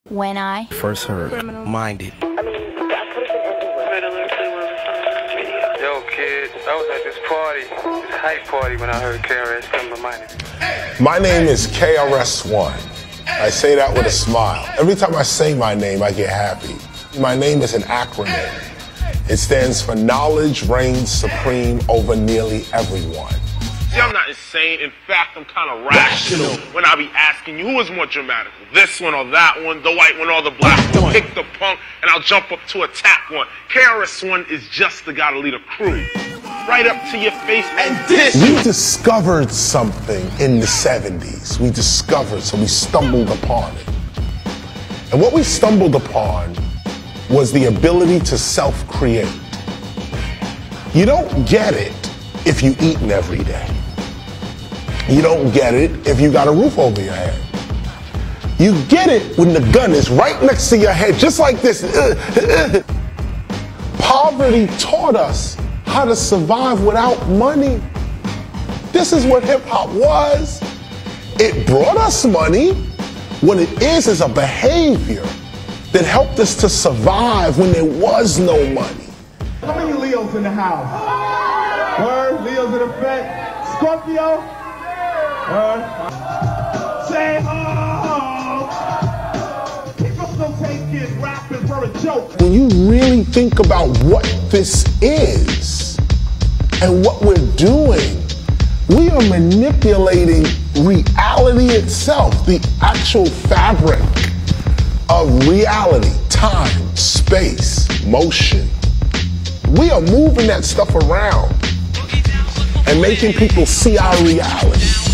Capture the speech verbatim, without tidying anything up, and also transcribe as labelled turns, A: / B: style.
A: When I
B: first heard Minded.
C: I mean, that could have been anywhere.
D: Yo, kid, I was at this party, this hype party, when I heard K R S come to Minded.
E: My name is K R S One. I say that with a smile. Every time I say my name, I get happy. My name is an acronym. It stands for Knowledge Reigns Supreme Over Nearly Everyone.
F: See, I'm not insane. In fact, I'm kind of rational when I be asking you who is more dramatic, this one or that one, the white one or the black one. Pick the punk, and I'll jump up to attack one. K R S One is just the guy to lead a crew. Right up to your face and dish.
E: We discovered something in the seventies. We discovered, so we stumbled upon it. And what we stumbled upon was the ability to self-create. You don't get it if you eating every day. You don't get it if you got a roof over your head. You get it when the gun is right next to your head, just like this. Poverty taught us how to survive without money. This is what hip hop was. It brought us money. What it is is a behavior that helped us to survive when there was no money.
G: How many Leos in the house? Word, Leos in effect. Scorpio? Word. Say oh! People still taking rapping for a joke.
E: When you really think about what this is and what we're doing, we are manipulating reality itself, the actual fabric of reality, time, space, motion. We are moving that stuff around and making people see our reality.